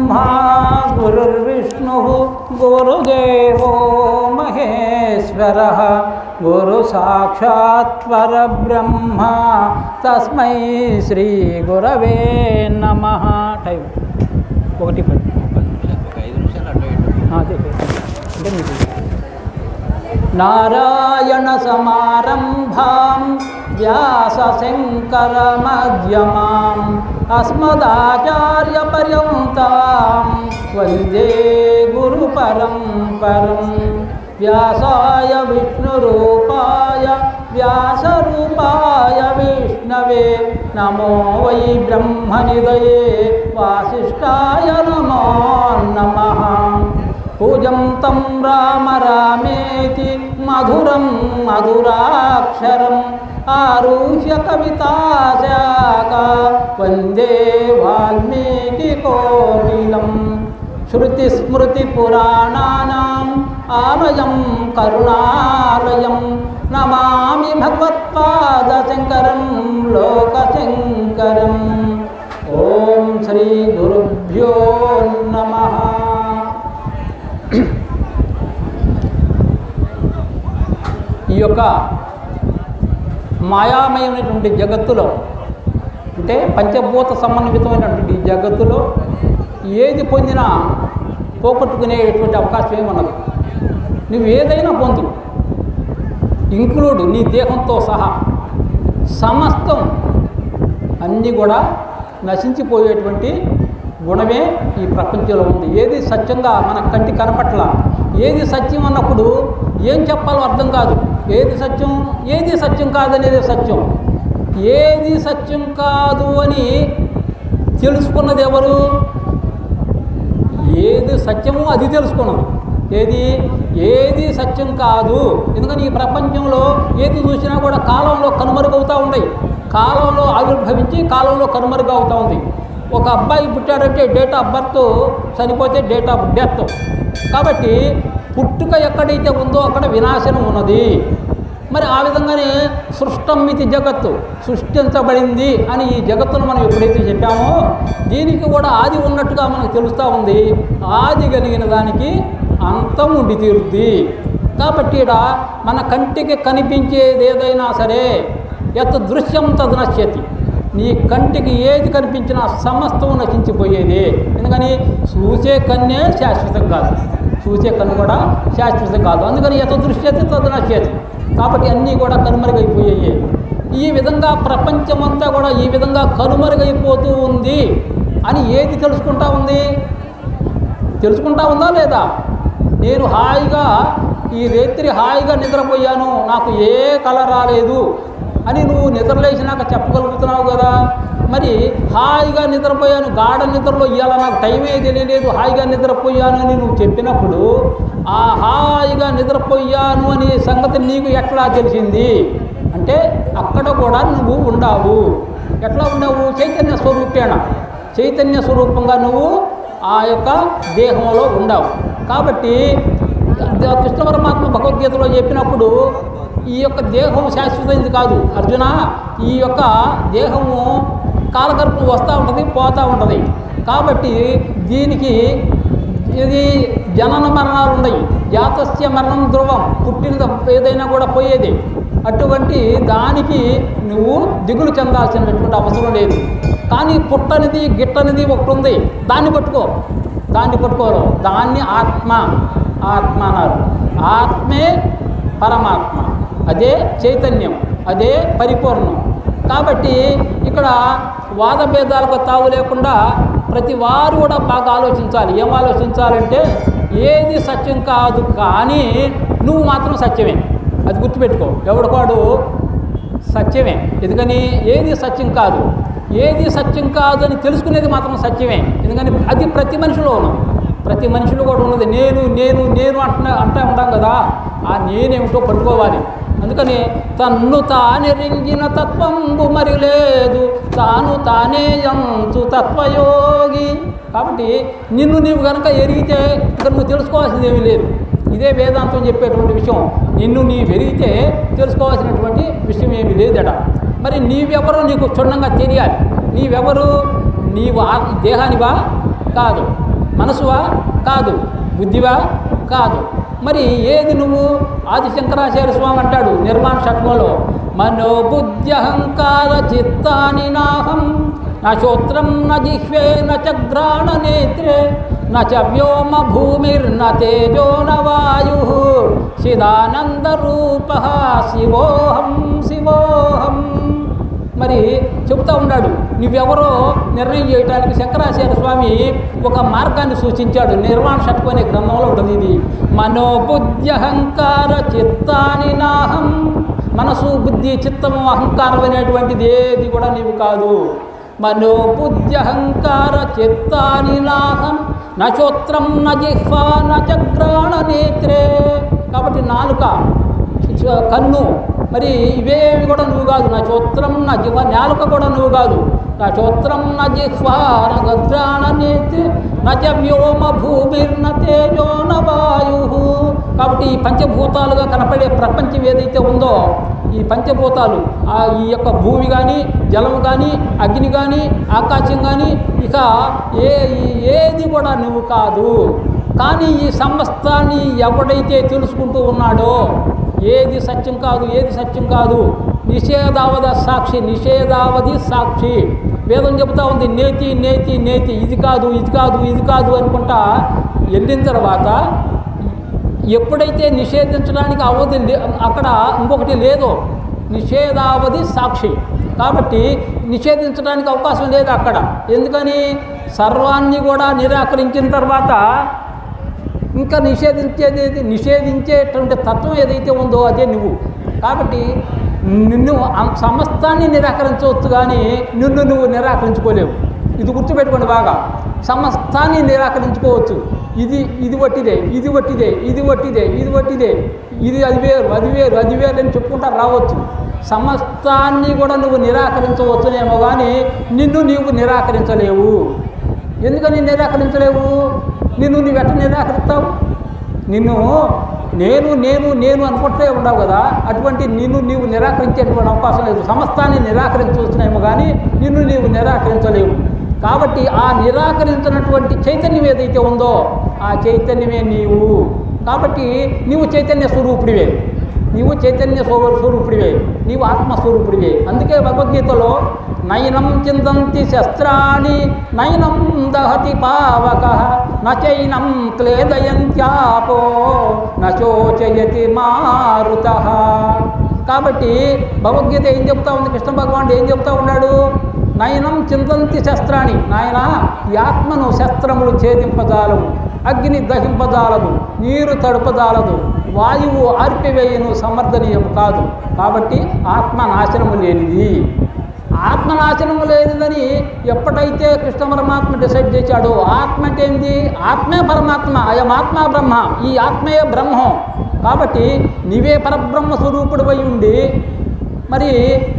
गुरुर्ब्रह्मा गुरुर्विष्णुः गुरुदेवो महेश्वरः गुरुसाक्षात् परब्रह्म तस्मै श्री गुरवे नमः. టైం 1:10 नारायण समारंभां व्यासशंकरमध्यमाम् अस्मदाचार्यपर्यन्तां वन्दे गुरुपरम्परां. व्यासाय विष्णुरूपाय व्यासरूपाय विष्णवे नमो वै ब्रह्मनिधये वासिष्ठाय नमो नमः. पूजन्तं राम रामेति मधुरं मधुराक्षरम् आरुह्य कविताशाखा वन्दे वाल्मीकिकोकिलम्. श्रुतिस्मृतिपुराणानाम् आलयं करुणालयं नमामि भगवत्पादशङ्करं लोकशङ्करम्. ఓం శ్రీ గురుభ్యో నమః. ఈ యొక్క మాయామయమైనటువంటి జగత్తులో అంటే పంచభూత సమన్వితమైనటువంటి జగత్తులో ఏది పొందినా పోగొట్టుకునేటువంటి అవకాశం ఏమన్నది. నువ్వు ఏదైనా పొందు, ఇంక్లూడ్ నీ దేహంతో సహా సమస్తం అన్నీ కూడా నశించిపోయేటువంటి గుణమే ఈ ప్రపంచంలో ఉంది. ఏది సత్యంగా మన కంటి కనపట్ల, ఏది సత్యం అన్నప్పుడు ఏం చెప్పాలో అర్థం కాదు. ఏది సత్యం ఏది సత్యం కాదనేది సత్యం. ఏది సత్యం కాదు అని తెలుసుకున్నది ఎవరు? ఏది సత్యమో అది తెలుసుకున్నది. ఏది సత్యం కాదు. ఎందుకని ఈ ప్రపంచంలో ఏది చూసినా కూడా కాలంలో కనుమరుగవుతూ ఉన్నాయి. కాలంలో ఆవిర్భవించి కాలంలో కనుమరుగవుతూ ఉంది. ఒక అబ్బాయి పుట్టాడంటే డేట్ ఆఫ్ బర్త్, చనిపోతే డేట్ ఆఫ్ డెత్. కాబట్టి పుట్టుక ఎక్కడైతే ఉందో అక్కడ వినాశనం ఉన్నది. మరి ఆ విధంగానే సృష్టమితి జగత్తు, సృష్టించబడింది అని ఈ జగత్తును మనం ఎప్పుడైతే చెప్పామో దీనికి కూడా ఆది ఉన్నట్టుగా మనకు తెలుస్తూ ఉంది. ఆది కలిగిన దానికి అంతం ఉండి తీరుద్ది. కాబట్టి ఇక్కడ మన కంటికి కనిపించేది ఏదైనా సరే యత్ దృశ్యం తద్ నశ్యతి. నీ కంటికి ఏది కనిపించినా సమస్తం నశించిపోయేది. ఎందుకని చూసే కన్నే శాశ్వతం కాదు, చూసే కన్ను కూడా శాశ్వతం కాదు. అందుకని యత దృశ్యతి తద్ నశ్యతి. కాబట్టి అన్నీ కూడా కనుమరుగైపోయాయి. ఈ విధంగా ప్రపంచమంతా కూడా ఈ విధంగా కనుమరుగైపోతూ ఉంది అని ఏది తెలుసుకుంటా ఉంది? తెలుసుకుంటా ఉందా లేదా? నేను హాయిగా ఈ రాత్రి హాయిగా నిద్రపోయాను, నాకు ఏ కల రాలేదు అని నువ్వు నిద్రలేసినాక చెప్పగలుగుతున్నావు కదా. మరి హాయిగా నిద్రపోయాను, గాఢ నిద్రలో ఇవాళ నాకు టైమే తెలియలేదు, హాయిగా నిద్రపోయాను అని నువ్వు చెప్పినప్పుడు ఆ హాయిగా నిద్రపోయాను అనే సంగతి నీకు ఎట్లా తెలిసింది అంటే అక్కడ కూడా నువ్వు ఉండావు. ఎట్లా ఉన్నావు? చైతన్య స్వరూపేణ, చైతన్య స్వరూపంగా నువ్వు ఆ యొక్క దేహంలో ఉండావు. కాబట్టి కృష్ణ పరమాత్మ భగవద్గీతలో చెప్పినప్పుడు ఈ యొక్క దేహం శాశ్వతమైనది కాదు అర్జున. ఈ యొక్క దేహము కాలగర్భం వస్తూ ఉంటుంది, పోతూ ఉంటుంది. కాబట్టి దీనికి ఇది జనన మరణాలు ఉన్నాయి. జాతస్య మరణం ధ్రువం, పుట్టిన ఏదైనా కూడా పోయేది. అటువంటి దానికి నువ్వు దిగులు చెందాల్సినటువంటి అవసరం లేదు. కానీ పుట్టనిది గిట్టనిది ఒకటి ఉంది, దాన్ని పట్టుకోరు. దాన్ని ఆత్మ అన్నారు. ఆత్మే పరమాత్మ, అదే చైతన్యం, అదే పరిపూర్ణం. కాబట్టి ఇక్కడ వాదభేదాలకు తావు లేకుండా ప్రతి వారు కూడా బాగా ఆలోచించాలి. ఏం ఆలోచించాలంటే ఏది సత్యం కాదు కానీ నువ్వు మాత్రం సత్యమే, అది గుర్తుపెట్టుకో. ఎవడికాడు సత్యమే. ఎందుకని ఏది సత్యం కాదు, ఏది సత్యం కాదు అని తెలుసుకునేది మాత్రం సత్యమే. ఎందుకని అది ప్రతి మనిషిలో ఉన్నది, ప్రతి మనిషిలో కూడా ఉన్నది. నేను నేను నేను అంటూ ఉంటాం కదా, ఆ నేనేమిటో పట్టుకోవాలి. అందుకని తన్ను తానెరింగిన తత్వంబు మరి లేదు, తాను తానే యంచు తత్వయోగి. కాబట్టి నిన్ను నీవు కనుక ఎరిగితే ఇక్కడ నువ్వు తెలుసుకోవాల్సింది ఏమీ లేదు. ఇదే వేదాంతం చెప్పేటువంటి విషయం. నిన్ను నీవు ఎరిగితే తెలుసుకోవాల్సినటువంటి విషయం ఏమీ లేదట. మరి నీవెవరో నీకు క్షుణ్ణంగా తెలియాలి. నీవెవరు? నీవు దేహానివా? కాదు. మనసువా? కాదు. బుద్ధివా? కాదు. మరి ఏది నువ్వు? ఆది శంకరాచార్య స్వామి అంటాడు నిర్మాణ షట్కంలో, మనోబుద్ధ్యహంకార చిత్తాని నాహం నా శ్రోత్రం న జిహ్వే న చ ఘ్రాణ నేత్రే న చ వ్యోమ భూమిర్న తేజో న వాయు చిదానంద రూప శివోహం శివోహం. మరి చెబుతూ ఉన్నాడు. నువ్వెవరో నిర్ణయం చేయడానికి శంకరాచార్య స్వామి ఒక మార్గాన్ని సూచించాడు. నిర్వాణ షట్కం అనే గ్రంథంలో ఉంటుంది ఇది. మనోబుద్ధ్యహంకార చిత్తాని నాహం, మనసు బుద్ధి చిత్తము అహంకారం అనేటువంటిది ఏది కూడా నీవు కాదు. మనోబుద్ధ్యహంకార చిత్తాని నాహం న శ్రోత్రం న జిహ్వా న చ ఘ్రాణ నేత్రే. కాబట్టి నాలుక, కన్ను, మరి ఇవేవి కూడా నువ్వు కాదు. నా శ్రోత్రం నా జిహ్వ, నాలుక కూడా నువ్వు కాదు. నా శ్రోత్రం నా జిహ్వా న ఘ్రాణ నేత్రే న చ వ్యోమ భూమిర్న తేజో న వాయు. కాబట్టి ఈ పంచభూతాలుగా కనపడే ప్రపంచం ఏదైతే ఉందో, ఈ పంచభూతాలు, ఈ యొక్క భూమి కానీ, జలము కానీ, అగ్ని కానీ, ఆకాశం కానీ, ఇక ఏది కూడా నువ్వు కాదు. కానీ ఈ సమస్తాన్ని ఎవడైతే తెలుసుకుంటూ ఉన్నాడో, ఏది సత్యం కాదు, ఏది సత్యం కాదు, నిషేధావద సాక్షి, నిషేధావధి సాక్షి. వేదం చెబుతూ ఉంది నేతి నేతి నేతి, ఇది కాదు ఇది కాదు ఇది కాదు అనుకుంటా వెళ్ళిన తర్వాత ఎప్పుడైతే నిషేధించడానికి అవధి అక్కడ ఇంకొకటి లేదో, నిషేధావధి సాక్షి. కాబట్టి నిషేధించడానికి అవకాశం లేదు అక్కడ. ఎందుకని? సర్వాన్ని కూడా నిరాకరించిన తర్వాత ఇంకా నిషేధించేటువంటి తత్వం ఏదైతే ఉందో అదే నువ్వు. కాబట్టి నిన్ను సమస్తాన్ని నిరాకరించవచ్చు, కానీ నిన్ను నువ్వు నిరాకరించుకోలేవు. ఇది గుర్తుపెట్టుకోండి బాగా. సమస్తాన్ని నిరాకరించుకోవచ్చు. ఇది వట్టిదే, ఇది వట్టిదే, ఇది వట్టిదే, ఇది వట్టిదే, ఇది అది వేరు, అది వేరు, అది వేరు అని చెప్పుకుంటా రావచ్చు. సమస్తాన్ని కూడా నువ్వు నిరాకరించవచ్చునేమో, కానీ నిన్ను నీవు నిరాకరించలేవు. ఎందుకని నిరాకరించలేవు? నిన్ను నువ్వెట్ట నిరాకరిస్తావు? నిన్ను నేను నేను నేను అనుకుంటే ఉండవు కదా. అటువంటి నిన్ను నీవు నిరాకరించేటువంటి అవకాశం లేదు. సమస్తాన్ని నిరాకరించవచ్చునేమో, కానీ నిన్ను నీవు నిరాకరించలేవు. కాబట్టి ఆ నిరాకరించినటువంటి చైతన్యం ఏదైతే ఉందో ఆ చైతన్యమే నీవు. కాబట్టి నీవు చైతన్య స్వరూపుడివే, నీవు చైతన్య స్వరూపుడివే, నీవు ఆత్మస్వరూపుడివే. అందుకే భగవద్గీతలో నయనం చిందంతి శస్త్రాణి నయనం దహతి పావక నచైనం క్లేదయంత్యాపో నచోచయతి మారుత. కాబట్టి భగవద్గీత ఏం చెప్తా ఉంది? కృష్ణ భగవానుడు ఏం చెప్తా ఉన్నాడు? నయనం చింతంతి శస్త్రాన్ని, నాయన ఈ ఆత్మను శస్త్రములు ఛేదింపజాలవు, అగ్ని దహింపజాలదు, నీరు తడుపజాలదు, వాయువు ఆర్పివేయను సమర్థనీయం కాదు. కాబట్టి ఆత్మ నాశనము లేనిది. ఆత్మనాశనము లేనిదని ఎప్పుడైతే కృష్ణ పరమాత్మ డిసైడ్ చేశాడో, ఆత్మ అంటే ఏంది? ఆత్మే పరమాత్మ, అయమాత్మ బ్రహ్మ, ఈ ఆత్మే బ్రహ్మం. కాబట్టి నీవే పరబ్రహ్మ స్వరూపుడివై ఉండి మరి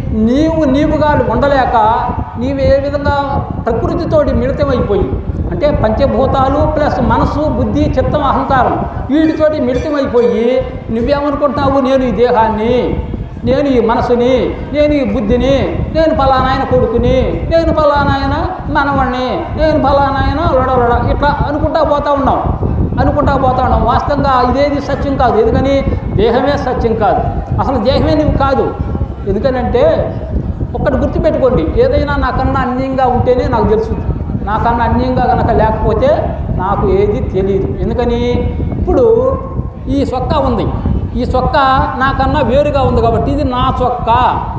నీవుగా ఉండలేక నీవు ఏ విధంగా ప్రకృతితోటి మిళితమైపోయి, అంటే పంచభూతాలు ప్లస్ మనసు బుద్ధి చిత్తం అహంకారం వీటితోటి మిళితమైపోయి నువ్వేమనుకుంటున్నావు? నేను ఈ దేహాన్ని, నేను ఈ మనసుని, నేను ఈ బుద్ధిని, నేను ఫలానాయన కొడుకుని, నేను ఫలానాయన మనవణ్ణి, నేను ఫలానాయన లొడలొడ ఇట్లా అనుకుంటా పోతూ ఉన్నాం. వాస్తవంగా ఇదేది సత్యం కాదు. ఎందుకని? దేహమే సత్యం కాదు, అసలు దేహమే నువ్వు కాదు. ఎందుకనంటే ఒక్కటి గుర్తుపెట్టుకోండి, ఏదైనా నాకన్నా అన్యంగా ఉంటేనే నాకు తెలుస్తుంది, నాకన్నా అన్యంగా కనుక లేకపోతే నాకు ఏది తెలియదు. ఎందుకని? ఇప్పుడు ఈ చొక్కా ఉంది, ఈ చొక్కా నాకన్నా వేరుగా ఉంది కాబట్టి ఇది నా చొక్కా.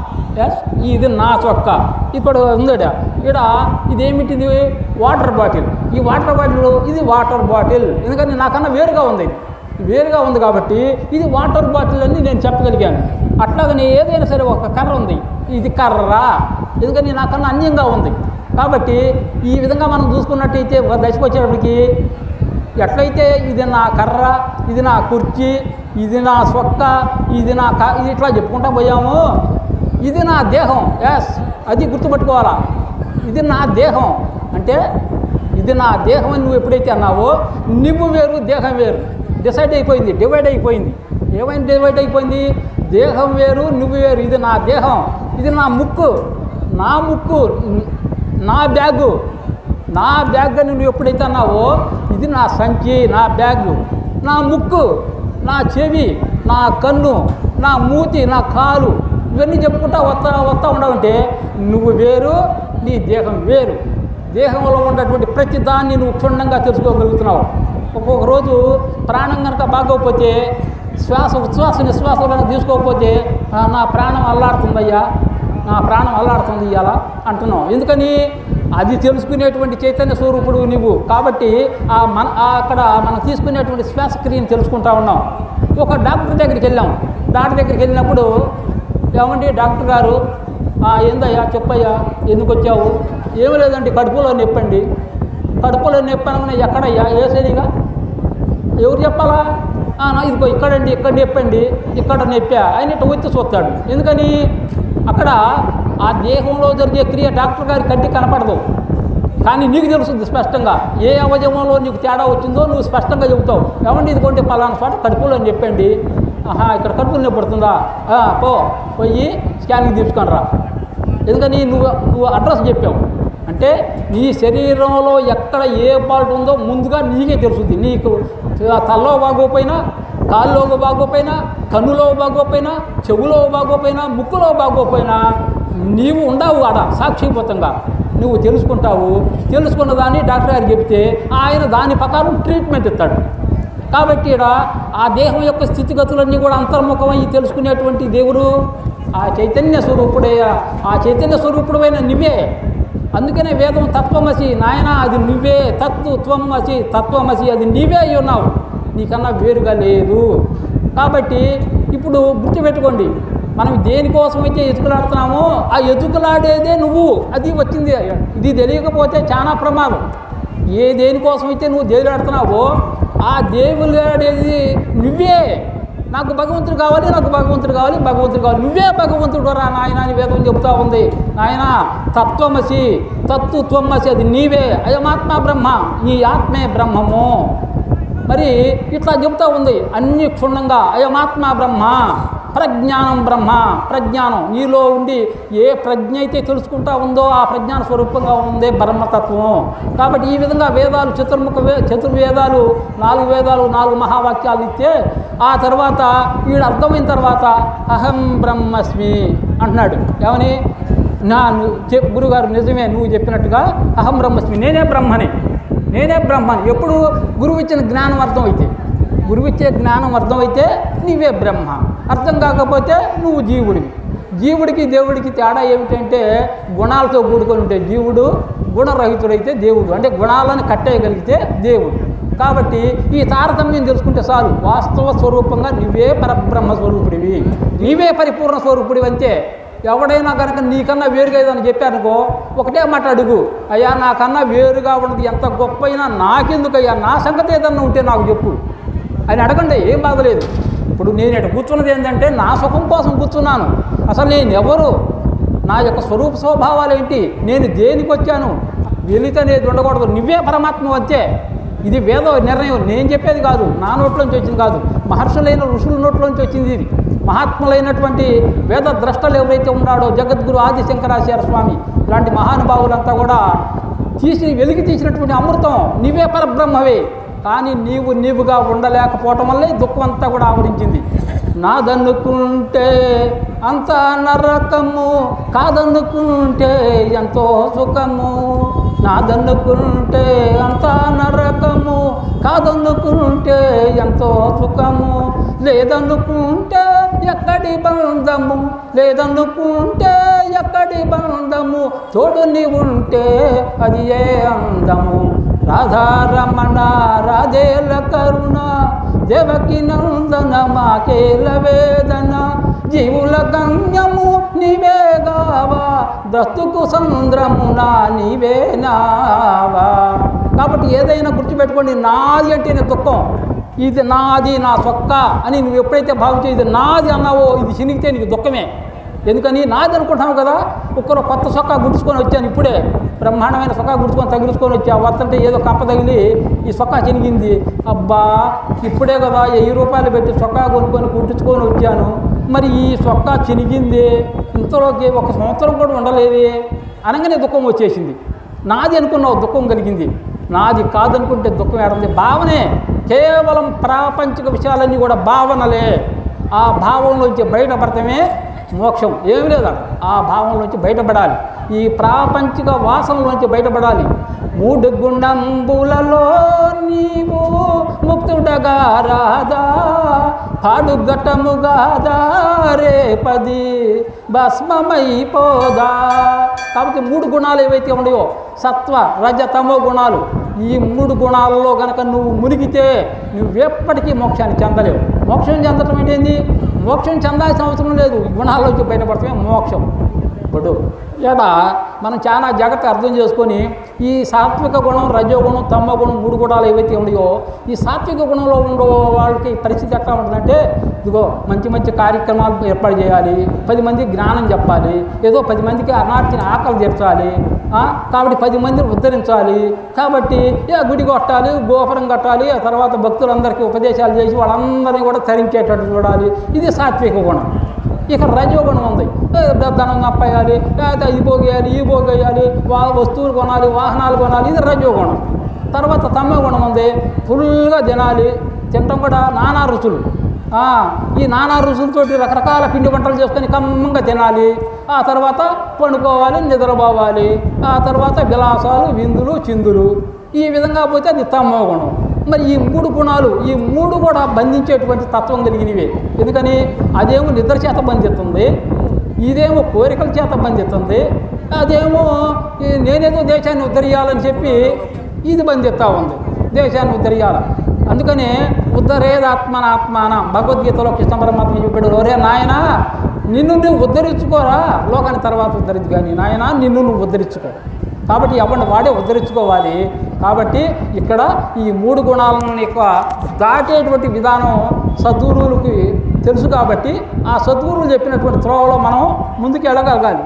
ఇది నా చొక్కా. ఇక్కడ ఉందట, ఇక్కడ ఇదేమిటిది? Water bottle. ఈ వాటర్ బాటిల్ ఇది వాటర్ బాటిల్. ఎందుకని? నాకన్నా వేరుగా ఉంది కాబట్టి ఇది వాటర్ బాటిల్ అని నేను చెప్పగలిగాను. అట్లాగని ఏదైనా సరే ఒక కర్ర ఉంది, ఇది కర్ర. ఎందుకని? నాకన్నా అన్యంగా ఉంది. కాబట్టి ఈ విధంగా మనం చూసుకున్నట్టయితే ఒక దశకు వచ్చేటప్పటికి ఎట్లయితే ఇది నా కర్ర, ఇది నా కుర్చీ, ఇది నా చొక్క, ఇది ఇట్లా చెప్పుకుంటా పోయాము. ఇది నా దేహం. అది గుర్తుపెట్టుకోవాలా. ఇది నా దేహం అంటే ఇది నా దేహం అని నువ్వు ఎప్పుడైతే అన్నావో నువ్వు వేరు, దేహం వేరు. డివైడ్ అయిపోయింది. ఏమైంది? డివైడ్ అయిపోయింది. దేహం వేరు, నువ్వు వేరు. ఇది నా దేహం, ఇది నా ముక్కు, నా బ్యాగు, నా బ్యాగ్ అని నువ్వు ఎప్పుడైతే అన్నావో ఇది నా సంచి, నా బ్యాగు, నా ముక్కు, నా చెవి, నా కన్ను, నా మూతి, నా కాలు, ఇవన్నీ చెప్పుకుంటా వస్తా ఉండవంటే నువ్వు వేరు, నీ దేహం వేరు. దేహంలో ఉన్నటువంటి ప్రతి దాన్ని నువ్వు క్షుణ్ణంగా తెలుసుకోగలుగుతున్నావు. ఒక్కొక్క రోజు ప్రాణం కనుక బాగోకపోతే, ఉచ్ఛ్వాస నిశ్వాసాలు కనుక తీసుకోకపోతే నా ప్రాణం అల్లాడుతుందయ్యా, నా ప్రాణం అల్లాడుతుంది ఇవాళ అంటున్నావు. ఎందుకని? అది తెలుసుకునేటువంటి చైతన్య స్వరూపుడు నువ్వు. కాబట్టి అక్కడ మనం తీసుకునేటువంటి శ్వాసక్రియను తెలుసుకుంటా ఉన్నాం. ఒక డాక్టర్ దగ్గరికి వెళ్ళాం. డాక్టర్ దగ్గరికి వెళ్ళినప్పుడు ఏమండి డాక్టర్ గారు, ఏందయ్యా చెప్పయ్యా, ఎందుకు వచ్చావు? ఏమి లేదండి, కడుపులో నొప్పండి. కడుపులో నొప్పి అనగానే ఎక్కడయ్యా, ఏ సరిగా ఎవరు చెప్పాలా? ఇదిగో ఇక్కడండి, ఇక్కడ నొప్పండి, ఇక్కడ నొప్పా అయినట్టు వచ్చి చూస్తాడు. ఎందుకని? అక్కడ ఆ దేహంలో జరిగే క్రియ డాక్టర్ గారి కంటికి కనపడదు, కానీ నీకు తెలుస్తుంది స్పష్టంగా. ఏ అవయవంలో నీకు తేడా వచ్చిందో నువ్వు స్పష్టంగా చెబుతావు. ఏమండి ఇదిగోండి పలానా చోట కడుపులో చెప్పండి. ఇక్కడ కడుపులో నొప్పి పడుతుందా? పోయి స్కానింగ్ తీసుకొని రా. ఎందుకని? నువ్వు అడ్రస్ చెప్పావు. అంటే నీ శరీరంలో ఎక్కడ ఏ పార్ట్ ఉందో ముందుగా నీకే తెలుస్తుంది. నీకు తల్లో బాగోపోయినా, కాల్లో బాగోపోయినా, కన్నులో బాగోపోయినా, చెవులో బాగోపోయినా, ముక్కులో బాగోపోయినా నీవు ఉండవు ఆడ సాక్షిభూతంగా. నువ్వు తెలుసుకుంటావు. తెలుసుకున్న దాన్ని డాక్టర్ గారికి చెప్తే ఆయన దాని ప్రకారం ట్రీట్మెంట్ ఇస్తాడు. కాబట్టి ఇక్కడ ఆ దేహం యొక్క స్థితిగతులన్నీ కూడా అంతర్ముఖమై తెలుసుకునేటువంటి దేవుడు ఆ చైతన్య స్వరూపుడే. ఆ చైతన్య స్వరూపుడైన నువ్వే. అందుకనే వేదం తత్వమసి, నాయన అది నువ్వే, తత్వమసి, తత్వమసి, అది నీవే అయి ఉన్నావు, నీకన్నా వేరుగా లేదు. కాబట్టి ఇప్పుడు గుర్తుపెట్టుకోండి, మనం దేనికోసమైతే ఎతుకులాడుతున్నామో ఆ ఎతుకులాడేదే నువ్వు. అది వచ్చింది. ఇది తెలియకపోతే చాలా ప్రమాదం. దేనికోసమైతే నువ్వు దేవులాడుతున్నావో ఆ దేవులాడేది నువ్వే. నాకు భగవంతుడు కావాలి, నాకు భగవంతుడు కావాలి, భగవంతుడు కావాలి, నువ్వే భగవంతుడు రా నాయన అని వేదం చెబుతూ ఉంది. నాయన తత్వమసి, తత్వమసి, అది నీవే. అయమాత్మ బ్రహ్మ, ఈ ఆత్మే బ్రహ్మము. మరి ఇట్లా చెబుతూ ఉంది అన్ని క్షుణ్ణంగా. అయమాత్మ బ్రహ్మ, ప్రజ్ఞానం బ్రహ్మ. ప్రజ్ఞానం నీలో ఉండి ఏ ప్రజ్ఞ అయితే తెలుసుకుంటా ఉందో ఆ ప్రజ్ఞాన స్వరూపంగా ఉందే బ్రహ్మతత్వం. కాబట్టి ఈ విధంగా వేదాలు చతుర్వేదాలు 4 వేదాలు 4 మహావాక్యాలు ఇస్తే ఆ తర్వాత వీడు అర్థమైన తర్వాత అహం బ్రహ్మస్మి అంటున్నాడు. ఏమని? గురుగారు నిజమే నువ్వు చెప్పినట్టుగా అహం బ్రహ్మస్మి, నేనే బ్రహ్మని, నేనే బ్రహ్మని. ఎప్పుడు గురువు ఇచ్చిన జ్ఞానం అర్థమైతే, గురువిచ్చే జ్ఞానం అర్థమైతే నీవే బ్రహ్మ. అర్థం కాకపోతే నువ్వు జీవుడివి. జీవుడికి దేవుడికి తేడా ఏమిటంటే గుణాలతో కూడుకొని ఉంటే జీవుడు, గుణరహితుడైతే దేవుడు. అంటే గుణాలను కట్టేయగలిగితే దేవుడు. కాబట్టి ఈ తారతమ్యం తెలుసుకుంటే చాలు. వాస్తవ స్వరూపంగా నువ్వే పరబ్రహ్మ స్వరూపుడివి, నీవే పరిపూర్ణ స్వరూపుడివి. అంతే. ఎవడైనా కనుక నీకన్నా వేరుగా ఏదని చెప్పారనుకో ఒకటే మాట అడుగు, అయ్యా నాకన్నా వేరుగా ఉన్నది ఎంత గొప్ప అయినా నాకెందుకయ్యా, నా సంగతి ఏదన్నా ఉంటే నాకు చెప్పు అని అడగండి, ఏం బాధలేదు. ఇప్పుడు నేను ఇక్కడ కూర్చున్నది ఏంటంటే నా సుఖం కోసం కూర్చున్నాను. అసలు నేను ఎవరు, నా యొక్క స్వరూప స్వభావాలు ఏంటి, నేను దేనికి వచ్చాను, వెలితి అనేది ఉండకూడదు. నువ్వే పరమాత్మ అంతే. ఇది వేద నిర్ణయం, నేను చెప్పేది కాదు, నా నోట్లోంచి వచ్చింది కాదు, మహర్షులైన ఋషుల నోట్లోంచి వచ్చింది ఇది. మహాత్ములైనటువంటి వేద ద్రష్టలు ఎవరైతే ఉన్నాడో జగద్గురు ఆది శంకరాచార్య స్వామి ఇలాంటి మహానుభావులంతా కూడా వెలికి తీసినటువంటి అమృతం నీవే పరబ్రహ్మవే. కానీ నీవుగా ఉండలేకపోవటం వల్లే దుఃఖం అంతా కూడా ఆవరించింది. నాదనుకుంటే అంత నరకము, కాదనుకుంటే ఎంతో సుఖము. నాదనుకుంటే అంత నరకము, కాదనుకుంటే ఎంతో సుఖము. లేదనుకుంటే ఎక్కడి బంధము, లేదనుకుంటే ఎక్కడి బంధము. తోడు నీ ఉంటే అది ఏ అందము. రాధారమణ రాధేల కరుణ, దేవకి నందన మాకేల వేదన. జీవుల గమ్యము నీవేగావా, బ్రతుకు సంద్రమున నీవేనావా. కాబట్టి ఏదైనా గుర్తుపెట్టుకోండి, నాది అంటేనే దుఃఖం. ఇది నాది, నా సొక్క అని నువ్వు ఎప్పుడైతే భావించే ఇది నాది అన్నావో ఇది చినిగితే నీకు దుఃఖమే. ఎందుకని నాది అనుకుంటాను కదా. ఒక్కరు కొత్త సొక్కా గుర్చుకొని వచ్చాను, ఇప్పుడే బ్రహ్మాండమైన సొక్కా తగిలించుకొని వచ్చా. వస్తుంటే ఏదో కప్ప తగిలి ఈ సొక్కా చినిగింది. అబ్బా ఇప్పుడే కదా 1000 రూపాయలు పెట్టి సొక్కా కొనుక్కొని కుట్టించుకొని వచ్చాను, మరి ఈ సొక్కా చినిగింది, ఇంతలోకి 1 సంవత్సరం కూడా ఉండలేదే అనగానే దుఃఖం వచ్చేసింది. నాది అనుకున్నావు, దుఃఖం కలిగింది. నాది కాదనుకుంటే దుఃఖం ఏడుంది? భావనే. కేవలం ప్రాపంచిక విషయాలన్నీ కూడా భావనలే. ఆ భావంలోంచి బయటపడటమే మోక్షం. ఏమి లేదా, ఆ భావంలోంచి బయటపడాలి. ఈ ప్రాపంచిక వాసనలోంచి బయటపడాలి. 3 గుండంబులలో నీవు ముక్తుడగా రాదా, పాడుగట్టముగా రేపది భస్మమైపోదా. కాబట్టి 3 గుణాలు ఏవైతే ఉన్నాయో, సత్వ రజ తమో గుణాలు, ఈ 3 గుణాలలో కనుక నువ్వు మునిగితే నువ్వెప్పటికీ మోక్షాన్ని చెందలేవు. మోక్షం చెందటం ఏంటి? మోక్షం చెందాల్సిన అవసరం లేదు, ఈ గుణాల్లోంచి బయటపడటమే మోక్షం. ఇప్పుడు మనం చాలా జాగ్రత్త అర్థం చేసుకొని, ఈ సాత్విక గుణం, రజోగుణం, తమో గుణం 3 గుణాలు ఏవైతే ఉన్నాయో, ఈ సాత్విక గుణంలో ఉండే వాళ్ళకి పరిస్థితి ఎట్లా ఉంటుందంటే, ఇదిగో మంచి మంచి కార్యక్రమాలు ఏర్పాటు చేయాలి, 10 మందికి జ్ఞానం చెప్పాలి, ఏదో 10 మందికి అనార్తిని ఆకలి తీర్చాలి, కాబట్టి 10 మందిని ఉద్ధరించాలి, కాబట్టి గుడి కట్టాలి, గోపురం కట్టాలి, ఆ తర్వాత భక్తులందరికీ ఉపదేశాలు చేసి వాళ్ళందరినీ కూడా తరించేటట్టు చూడాలి. ఇది సాత్విక గుణం. ఇక రజోగుణం ఉంది. ధనం నప్పేయాలి, ఇది పోగేయాలి, ఈ పోగేయాలి, వస్తువులు కొనాలి, వాహనాలు కొనాలి, ఇది రజోగుణం. తర్వాత తమో గుణం ఉంది. ఫుల్గా తినాలి, తినటం కూడా నానా రుచులు. ఈ నానా రుచులతోటి రకరకాల పిండి వంటలు చేసుకొని కమ్మంగా తినాలి. ఆ తర్వాత పండుకోవాలి, నిద్రపోవాలి. ఆ తర్వాత విలాసాలు, విందులు, చిందులు. ఈ విధంగా పోతే అది తమో గుణం. మరి ఈ 3 గుణాలు, ఈ 3 కూడా బంధించేటువంటి తత్వం కలిగినవే. ఎందుకని? అదేమో నిద్ర చేత బంధిస్తుంది, ఇదేమో కోరికల చేత బంధిస్తుంది, అదేమో నేనేదో దేశాన్ని ఉద్ధరియాలని చెప్పి ఇది బంధిస్తూ ఉంది, దేశాన్ని ఉద్ధరియాల. అందుకని ఉద్ధరేదాత్మనాత్మాన భగవద్గీతలో కృష్ణ పరమాత్మ చెప్పాడు, ఒరే నాయనా నిన్ను నువ్వు ఉద్ధరించుకోరా, లోకాన్ని తర్వాత ఉద్ధరించు, కానీ నాయనా నిన్ను నువ్వు ఉద్ధరించుకో. కాబట్టి ఎవరిని వాడే ఉద్ధరించుకోవాలి. కాబట్టి ఇక్కడ ఈ 3 గుణాలను ఎక్కువ దాటేటువంటి విధానం సద్గురువులకి తెలుసు. కాబట్టి ఆ సద్గురువులు చెప్పినటువంటి త్రోవలో మనం ముందుకు వెళ్ళగలగాలి.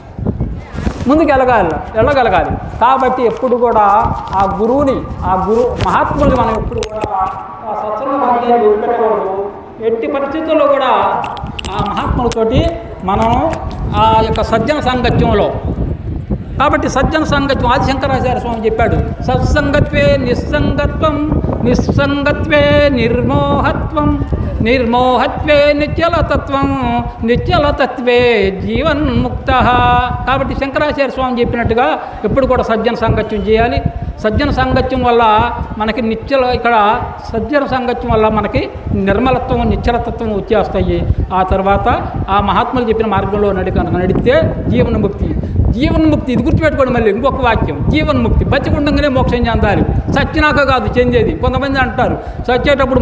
కాబట్టి ఎప్పుడు కూడా ఆ గురువుని, ఆ మహాత్ముల్ని మనం ఎప్పుడు కూడా ఆ సత్సంగ భాగ్యాన్ని వదిలిపెట్టకూడదు. ఎట్టి పరిస్థితుల్లో కూడా ఆ మహాత్ములతోటి మనం ఆ యొక్క సజ్జన సాంగత్యంలో. కాబట్టి సజ్జన సాంగత్యం ఆదిశంకరాచార్య స్వామి చెప్పాడు, సత్సంగత్వే నిస్సంగత్వం, నిస్సంగత్వే నిర్మోహత్వం, నిర్మోహత్వే నిశ్చలతత్వం, నిశ్చలతత్వే జీవన్ముక్త. కాబట్టి శంకరాచార్య స్వామి చెప్పినట్టుగా ఎప్పుడు కూడా సజ్జన సాంగత్యం చేయాలి. సజ్జన సాంగత్యం వల్ల మనకి ఇక్కడ సజ్జన సాంగత్యం వల్ల మనకి నిర్మలత్వం, నిశ్చలతత్వం వచ్చేస్తాయి. ఆ తర్వాత ఆ మహాత్ములు చెప్పిన మార్గంలో నడిస్తే జీవన్ముక్తి. జీవన్ముక్తి ఇది గుర్తుపెట్టుకోండి. మళ్ళీ ఇంకొక వాక్యం, జీవన్ముక్తి. బతికుండగానే మోక్షం చెందాలి, సచ్చినాక కాదు చెందేది. కొంతమంది అంటారు సచ్చేటప్పుడు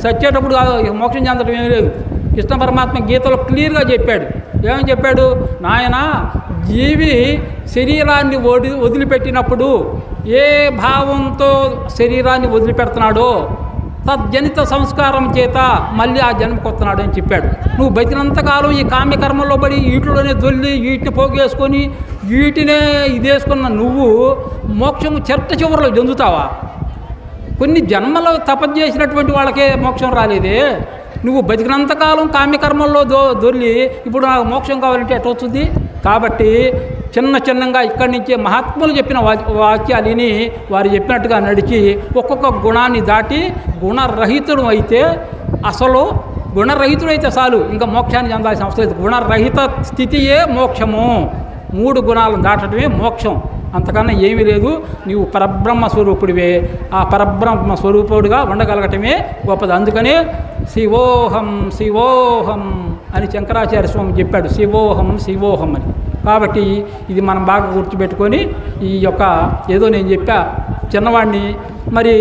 మోక్షం చెందడం ఏమీ లేదు. కృష్ణ పరమాత్మ గీతలో క్లియర్గా చెప్పాడు. ఏమని చెప్పాడు? నాయనా, జీవి శరీరాన్ని వదిలిపెట్టినప్పుడు ఏ భావంతో శరీరాన్ని వదిలిపెడుతున్నాడో తజ్జనిత సంస్కారం చేత మళ్ళీ ఆ జన్మకు వస్తున్నాడు అని చెప్పాడు. నువ్వు బతినంతకాలం ఈ కామ్యకర్మల్లో పడి వీటిలోనే దొల్లి వీటిని పోగేసుకొని వీటినే ఇదేసుకున్న నువ్వు మోక్షం చివరిలో చెందుతావా? కొన్ని జన్మలో తపస్సు చేసినటువంటి వాళ్ళకే మోక్షం రాలేదే. నువ్వు బతికినంతకాలం కామ్యకర్మల్లో దొర్లి ఇప్పుడు నాకు మోక్షం కావాలంటే ఎట్లా వస్తుంది? కాబట్టి చిన్నగా ఇక్కడి నుంచే మహాత్ములు చెప్పిన వాక్యాలు విని వారు చెప్పినట్టుగా నడిచి ఒక్కొక్క గుణాన్ని దాటి గుణరహితుడు అయితే, అసలు గుణరహితుడు అయితే చాలు, ఇంకా మోక్షాన్ని చెందాల్సిన అవసరం లేదు. గుణరహిత స్థితియే మోక్షము. 3 గుణాలను దాటడమే మోక్షం, అంతకన్నా ఏమీ లేదు. నీవు పరబ్రహ్మ స్వరూపుడివే. ఆ పరబ్రహ్మ స్వరూపుడుగా ఉండగలగటమే గొప్పది. అందుకనే శివోహం శివోహం అని శంకరాచార్య స్వామి చెప్పాడు, శివోహం శివోహం అని. కాబట్టి ఇది మనం బాగా గుర్తుపెట్టుకొని ఈ యొక్క ఏదో నేను చెప్పా చిన్నవాడిని, మరి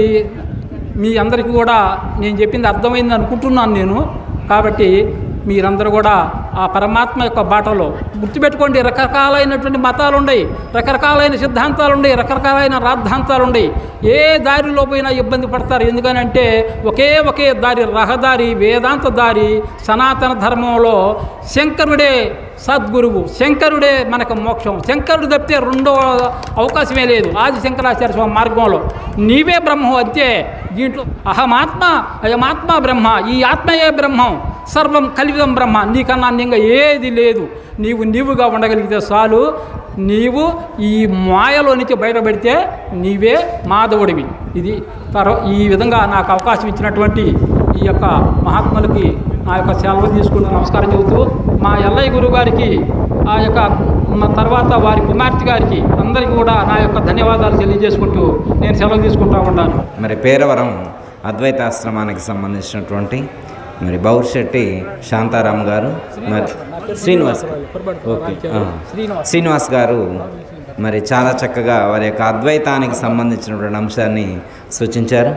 మీ అందరికీ కూడా నేను చెప్పింది అర్థమైంది అనుకుంటున్నాను నేను. కాబట్టి మీరందరూ కూడా ఆ పరమాత్మ యొక్క బాటలో గుర్తుపెట్టుకోండి. రకరకాలైనటువంటి మతాలు ఉన్నాయి, రకరకాలైన సిద్ధాంతాలు ఉన్నాయి, రకరకాలైన రాద్ధాంతాలు ఉన్నాయి. ఏ దారిలో పోయినా ఇబ్బంది పడతారు. ఎందుకనంటే ఒకే దారి, రహదారి, వేదాంత దారి. సనాతన ధర్మంలో శంకరుడే సద్గురువు, శంకరుడే మనకు మోక్షం. శంకరుడు తప్పితే రెండో అవకాశమే లేదు. ఆది శంకరాచార్య స్వామి మార్గంలో నీవే బ్రహ్మం అంతే. దీంట్లో అహమాత్మ అయమాత్మ బ్రహ్మ, ఈ ఆత్మయే బ్రహ్మం. సర్వం కలివిదం బ్రహ్మ, నీకన్నా అన్యంగా ఏది లేదు, నీవుగా ఉండగలిగితే చాలు. నీవు ఈ మాయలో నుంచి బయటపడితే నీవే మాధవుడివి. ఇది ఈ విధంగా నాకు అవకాశం ఇచ్చినటువంటి ఈ యొక్క మహాత్ములకి నా యొక్క సెలవు తీసుకుంటూ నమస్కారం చెబుతూ, మా ఎల్లయ్య గురువు గారికి, ఆ యొక్క తర్వాత వారి కుమార్తె గారికి అందరికీ కూడా నా యొక్క ధన్యవాదాలు తెలియజేసుకుంటూ నేను సెలవు తీసుకుంటూ ఉంటాను. మరి పేరవరం అద్వైతాశ్రమానికి సంబంధించినటువంటి మరి బౌర్శెట్టి శాంతారాం గారు, మరి శ్రీనివాస్ గారు మరి చాలా చక్కగా వారి యొక్క అద్వైతానికి సంబంధించినటువంటి అంశాన్ని సూచించారు.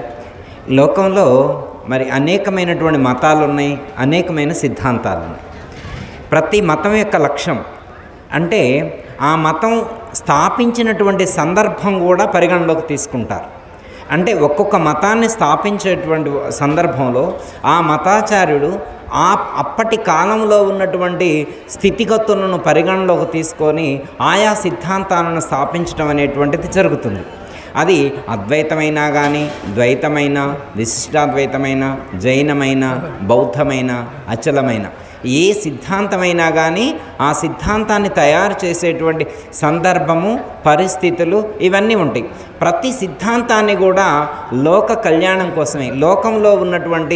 లోకంలో మరి అనేకమైనటువంటి మతాలు ఉన్నాయి, అనేకమైన సిద్ధాంతాలు ఉన్నాయి. ప్రతి మతం యొక్క లక్ష్యం అంటే ఆ మతం స్థాపించినటువంటి సందర్భం కూడా పరిగణలోకి తీసుకుంటారు. అంటే ఒక్కొక్క మతాన్ని స్థాపించేటువంటి సందర్భంలో ఆ మతాచార్యుడు అప్పటి కాలంలో ఉన్నటువంటి స్థితిగతులను పరిగణలోకి తీసుకొని ఆయా సిద్ధాంతాలను స్థాపించడం అనేటువంటిది జరుగుతుంది. అది అద్వైతమైనా కానీ, ద్వైతమైన, విశిష్టాద్వైతమైన, జైనమైన, బౌద్ధమైన, అచలమైన ఏ సిద్ధాంతమైనా కానీ ఆ సిద్ధాంతాన్ని తయారు చేసేటువంటి సందర్భము, పరిస్థితులు ఇవన్నీ ఉంటాయి. ప్రతి సిద్ధాంతాన్ని కూడా లోక కళ్యాణం కోసమే, లోకంలో ఉన్నటువంటి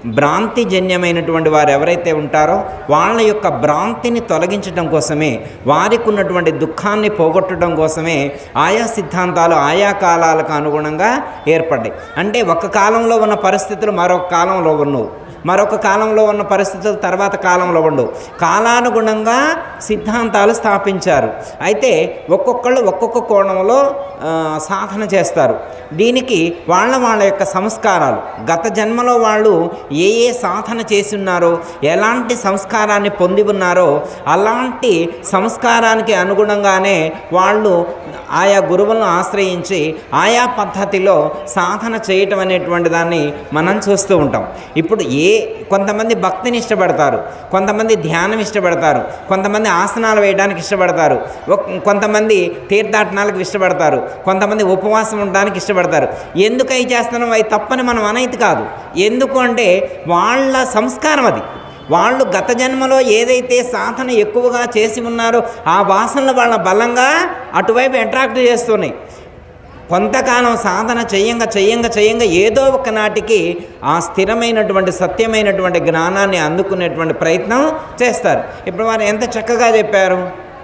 భ్రాంతిజన్యమైనటువంటి వారు ఎవరైతే ఉంటారో వాళ్ళ యొక్క భ్రాంతిని తొలగించడం కోసమే, వారికి ఉన్నటువంటి దుఃఖాన్ని పోగొట్టడం కోసమే ఆయా సిద్ధాంతాలు ఆయా కాలాలకు అనుగుణంగా ఏర్పడ్డాయి. అంటే ఒక కాలంలో ఉన్న పరిస్థితులు మరొక కాలంలో ఉన్నవు, మరొక కాలంలో ఉన్న పరిస్థితులు తర్వాత కాలంలో ఉండవు. కాలానుగుణంగా సిద్ధాంతాలు స్థాపించారు. అయితే ఒక్కొక్కళ్ళు ఒక్కొక్క కోణంలో సాధన చేస్తారు. దీనికి వాళ్ళ యొక్క సంస్కారాలు, గత జన్మలో వాళ్ళు ఏ సాధన చేసి ఉన్నారో, ఎలాంటి సంస్కారాన్ని పొంది ఉన్నారో అలాంటి సంస్కారానికి అనుగుణంగానే వాళ్ళు ఆయా గురువులను ఆశ్రయించి ఆయా పద్ధతిలో సాధన చేయటం అనేటువంటి దాన్ని మనం చూస్తూ ఉంటాం. ఇప్పుడు కొంతమంది భక్తిని ఇష్టపడతారు, కొంతమంది ధ్యానం ఇష్టపడతారు, కొంతమంది ఆసనాలు వేయడానికి ఇష్టపడతారు, కొంతమంది తీర్థాటనాలకు ఇష్టపడతారు, కొంతమంది ఉపవాసం ఉండడానికి ఇష్టపడతారు. ఎందుకు అవి చేస్తున్నాం, అవి తప్పని మనం అనేది కాదు. ఎందుకు అంటే వాళ్ళ సంస్కారం అది. వాళ్ళు గత జన్మలో ఏదైతే సాధన ఎక్కువగా చేసి ఉన్నారో ఆ వాసనలు వాళ్ళ బలంగా అటువైపు అట్రాక్ట్ చేస్తున్నాయి. కొంతకాలం సాధన చేయంగా ఏదో ఒక నాటికి ఆ స్థిరమైనటువంటి సత్యమైనటువంటి జ్ఞానాన్ని అందుకునేటువంటి ప్రయత్నం చేస్తారు. ఇప్పుడు వారు ఎంత చక్కగా చెప్పారు.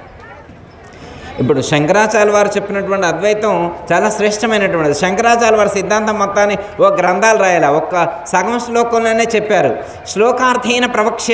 ఇప్పుడు శంకరాచార్య వారు చెప్పినటువంటి అద్వైతం చాలా శ్రేష్టమైనటువంటిది. శంకరాచార్య వారి సిద్ధాంతం మొత్తాన్ని గ్రంథాలు రాయాలి, ఒక్క సగం శ్లోకంలోనే చెప్పారు. శ్లోకార్థేన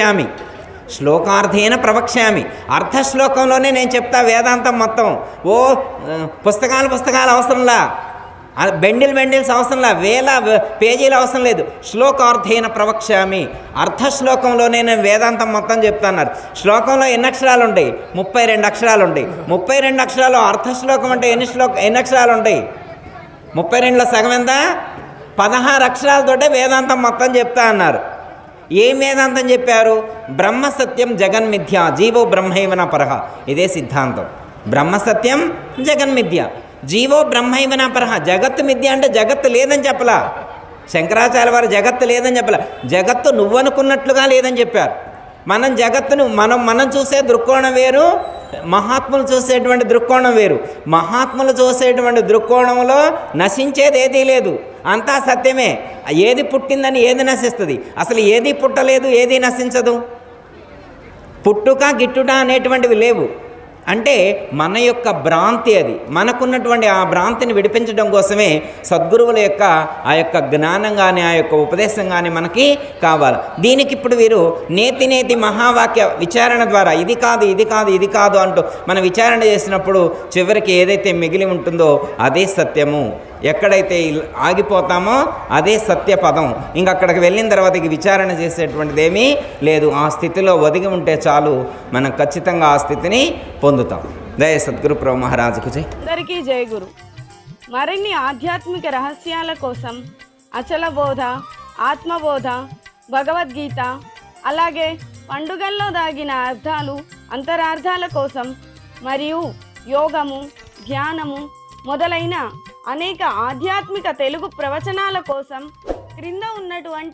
ప్రవక్ష్యామి, అర్ధ శ్లోకంలోనే నేను చెప్తా వేదాంతం మొత్తం. పుస్తకాలు అవసరంలా, బెండిల్స్ అవసరంలా, వేల పేజీలు అవసరం లేదు. శ్లోకార్థేన ప్రవక్ష్యామి, అర్ధ శ్లోకంలోనే నేను వేదాంతం మొత్తం చెప్తున్నారు. శ్లోకంలో ఎన్ని అక్షరాలు ఉంటాయి? 32 అక్షరాలు ఉంటాయి. 32 అక్షరాలు అర్ధ శ్లోకం అంటే ఎన్ని అక్షరాలు ఉంటాయి? 32లో సగం ఎంత? 16 అక్షరాలతోటే వేదాంతం మొత్తం చెప్తా అన్నారు. ఏం వేదాంతం చెప్పారు? బ్రహ్మ సత్యం జగన్మిథ్య, జీవో బ్రహ్మైవన పరహ. ఇదే సిద్ధాంతం. బ్రహ్మ సత్యం జగన్మిథ్య, జీవో బ్రహ్మైవన పరహ. జగత్తు మిథ్య అంటే జగత్తు లేదని చెప్పలా. శంకరాచార్య వారు జగత్తు లేదని చెప్పలా, జగత్తు నువ్వనుకున్నట్లుగా లేదని చెప్పారు. మనం జగత్తును మనం చూసే దృక్కోణం వేరు, మహాత్ములు చూసేటువంటి దృక్కోణం వేరు. మహాత్ములు చూసేటువంటి దృక్కోణంలో నశించేది ఏదీ లేదు, అంతా సత్యమే. ఏది పుట్టిందని ఏది నశిస్తుంది? అసలు ఏది పుట్టలేదు, ఏది నశించదు. పుట్టుక గిట్టుట అనేటువంటివి లేవు. అంటే మన యొక్క భ్రాంతి అది. మనకున్నటువంటి ఆ భ్రాంతిని విడిపించడం కోసమే సద్గురువుల యొక్క ఆ యొక్క జ్ఞానం కానీ ఆ యొక్క ఉపదేశం కానీ మనకి కావాలి. దీనికి ఇప్పుడు వీరు నేతి మహావాక్య విచారణ ద్వారా ఇది కాదు అంటూ మనం విచారణ చేసినప్పుడు చివరికి ఏదైతే మిగిలి ఉంటుందో అదే సత్యము. ఎక్కడైతే ఆగిపోతామో అదే సత్యపదం. ఇంకక్కడికి వెళ్ళిన తర్వాత విచారణ చేసేటువంటిది ఏమీ లేదు. ఆ స్థితిలో ఒదిగి ఉంటే చాలు, మనం ఖచ్చితంగా ఆ స్థితిని పొందుతాం. జయ సద్గురు ప్రభు మహారాజుకు జై. అందరికీ జై గురు. మరిన్ని ఆధ్యాత్మిక రహస్యాల కోసం అచల బోధ, ఆత్మబోధ, భగవద్గీత, అలాగే పండుగల్లో దాగిన అర్థాలు, అంతరార్థాల కోసం మరియు యోగము, ధ్యానము మొదలైన అనేక ఆధ్యాత్మిక తెలుగు ప్రవచనాల కోసం క్రింద ఉన్నటువంటి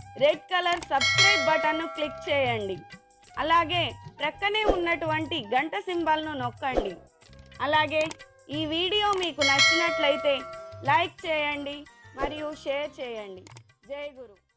రెడ్ కలర్ సబ్స్క్రైబ్ బటన్ను క్లిక్ చేయండి. అలాగే ప్రక్కనే ఉన్నటువంటి గంట సింబల్ను నొక్కండి. అలాగే ఈ వీడియో మీకు నచ్చినట్లయితే లైక్ చేయండి మరియు షేర్ చేయండి. జై గురు.